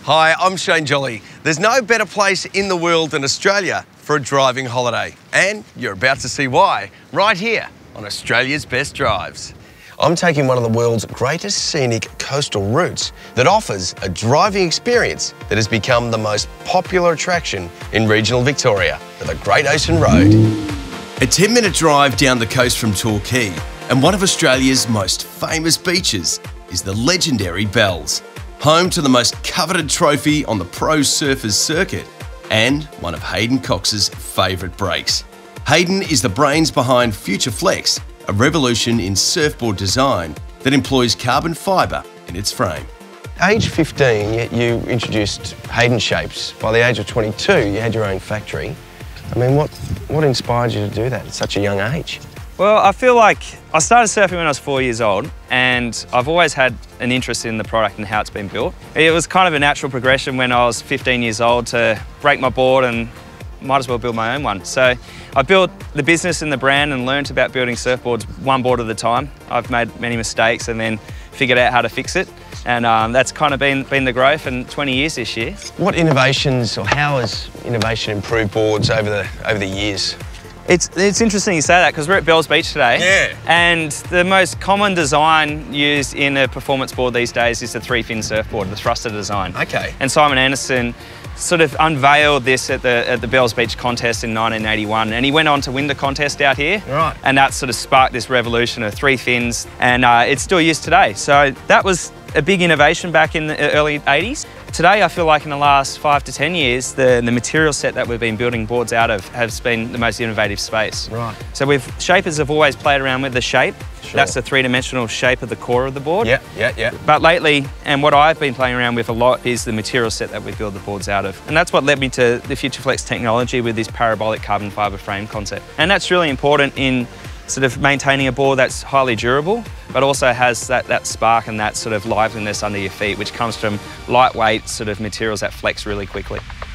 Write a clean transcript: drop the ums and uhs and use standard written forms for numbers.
Hi, I'm Shane Jolly. There's no better place in the world than Australia for a driving holiday. And you're about to see why, right here on Australia's Best Drives. I'm taking one of the world's greatest scenic coastal routes that offers a driving experience that has become the most popular attraction in regional Victoria, the Great Ocean Road. A 10-minute drive down the coast from Torquay, and one of Australia's most famous beaches is the legendary Bells, home to the most coveted trophy on the pro surfers circuit and one of Hayden Cox's favourite breaks. Hayden is the brains behind Future Flex, a revolution in surfboard design that employs carbon fibre in its frame. Age 15, you introduced Haydenshapes. By the age of 22, you had your own factory. I mean, what inspired you to do that at such a young age? Well, I feel like I started surfing when I was 4 years old, and I've always had an interest in the product and how it's been built. It was kind of a natural progression when I was 15 years old to break my board and might as well build my own one. So I built the business and the brand and learned about building surfboards one board at a time. I've made many mistakes and then figured out how to fix it. And that's kind of been the growth, and 20 years this year. What innovations, or how has innovation improved boards over the years? It's interesting you say that, because we're at Bells Beach today. Yeah. And the most common design used in a performance board these days is the three-fin surfboard, the thruster design. Okay. And Simon Anderson sort of unveiled this at the Bells Beach contest in 1981, and he went on to win the contest out here. Right. And that sort of sparked this revolution of three fins, and it's still used today. So that was a big innovation back in the early 80s. Today, I feel like in the last 5 to 10 years, the material set that we've been building boards out of has been the most innovative space. Right. So shapers have always played around with the shape. Sure. That's the three-dimensional shape of the core of the board. Yeah. But lately, and what I've been playing around with a lot, is the material set that we build the boards out of. And that's what led me to the Future Flex technology with this parabolic carbon fibre frame concept. And that's really important in sort of maintaining a board that's highly durable, but also has that spark and that sort of liveliness under your feet, which comes from lightweight sort of materials that flex really quickly.